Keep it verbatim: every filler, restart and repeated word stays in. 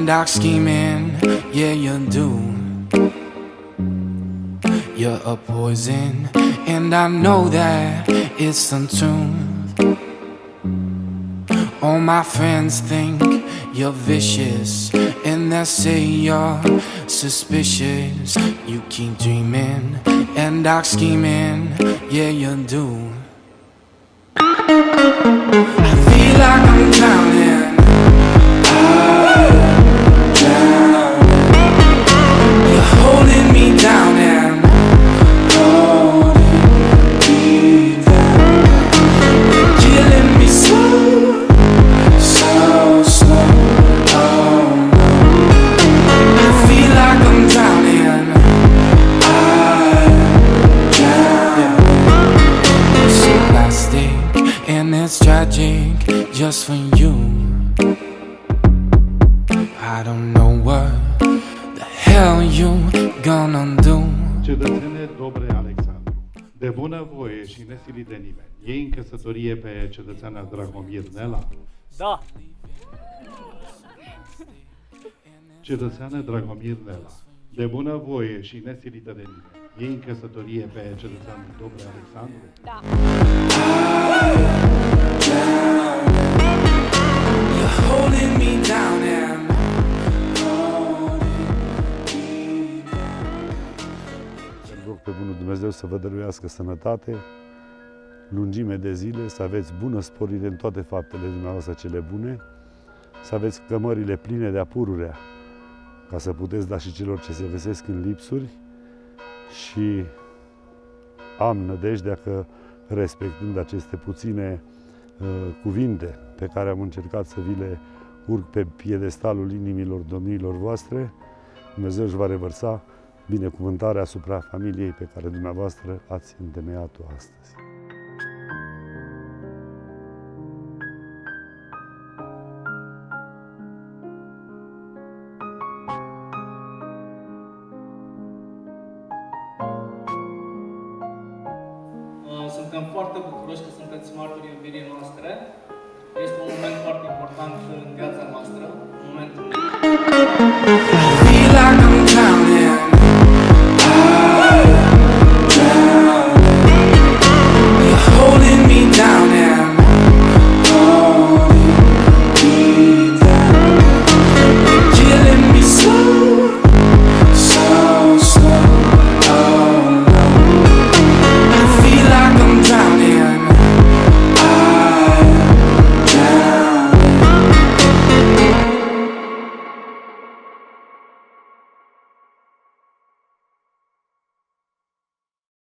and dark scheming, yeah you do. You're a poison, and I know that it's untuned. All my friends think you're vicious, and they say you're suspicious. You keep dreaming and dark scheming, yeah you do. I feel like I'm drowning. I'm drowning. You're holding me down and it's tragic just for you. I don't know what the hell you gonna do. Cetățene Dobre Alexandru, de bună voie și nesilit de nimeni, iei în căsătorie pe cetățeana Dragomir Nela? Da. Cetățeană Dragomir Nela, de bună voie și nesilită de nimeni, iei în căsătorie pe cetățeanul Dobre Alexandru? Da. You're holding me down and rog pe bunul Dumnezeu să vă dăruiască sănătate, lungime de zile, să aveți bună sporire în toate faptele dumneavoastră cele bune, să aveți cămările pline de apururea, ca să puteți da și celor ce se vesesc în lipsuri, și am nădejdea că, respectând aceste puține uh, cuvinte pe care am încercat să vi le urc pe piedestalul inimilor domniilor voastre, Dumnezeu își va revărsa binecuvântarea asupra familiei pe care dumneavoastră ați întemeiat-o astăzi. Suntem foarte bucuroși că sunteți martorii iubirii noastre. Este un moment foarte important în viața noastră, un moment unic.